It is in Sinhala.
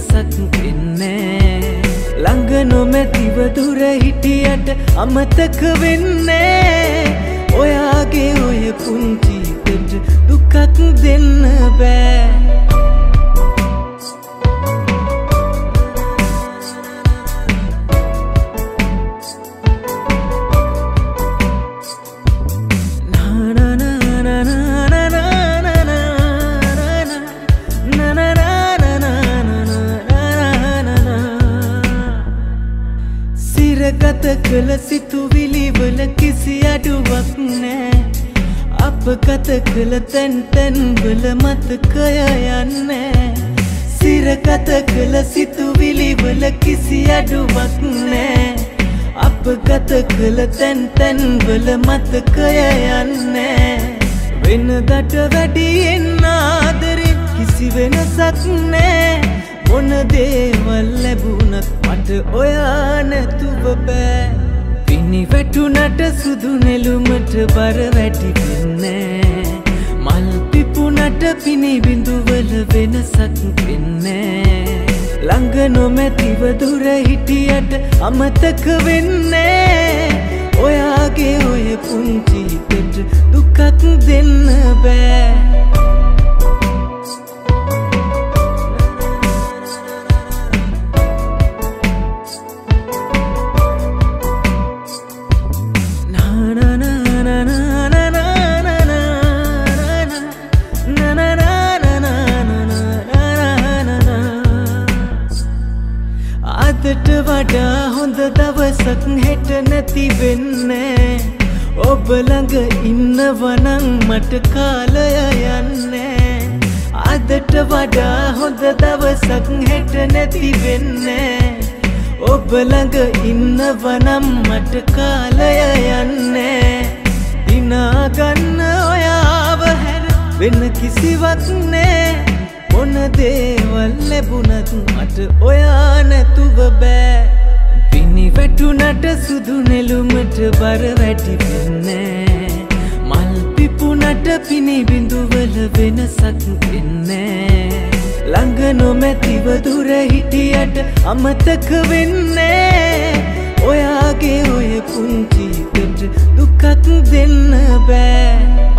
වෙනසක් වෙන්නේ ළඟ නොමැතිව දුර හිටියට අමතක වෙන්නේ ඔයාගේ ඔය පුංචි හිතට දුකක් දෙන්න බෑ ගත කළ සිතුවිලි වල කිසි අඩුවක් නෑ අප ගත කළ තැන් තැන් වල මතකය යන්නේ සිරගත කළ සිතුවිලි වල කිසි අඩුවක් නෑ අප ගත කළ තැන් තැන් වල මතකය යන්නේ වෙනදට වැඩියෙන් ආදරෙන් කිසි වෙනසක් නෑ මොන දේවල් ලැබුණත් මට ඔයා නැතුව බෑ පිණි වැටුණට සුදු නෙළුමට බර වැටි වෙන්නේ මල් පිපුණට පිණි බිඳුවල වෙනසක් වෙන්නේ ළඟ නොමැතිව දුර හිටියට අමතක වෙන්නේ ඔයාගේ ඔය පුංචි හිතට දුකක් දෙන්න බෑ අදට වඩා හොඳ දවසක් හෙට නැති වෙන්නේ ඔබ ළඟ ඉන්නවනම් මට කාලය යන්නේ අදට වඩා හොඳ දවසක් හෙට නැති වෙන්නේ ඔබ ළඟ ඉන්නවනම් මට කාලය යන්නේ දිනා ගන්න ඔයාව හැර වෙන කිසිවක් නෑ මොන දේවල් ලැබුණත් මට ඔයා නැතුව බෑ පිණි වැටුණට සුදු නෙළුමට බර වැටි වෙන්නේ මල් පිපුණට පිණි බිඳුවල වෙනසක් වෙන්නේ ළඟ නොමැතිව දුර හිටියට අමතක වෙන්නේ ඔයාගේ ඔය පුංචි හිතට දුකක් දෙන්න බෑ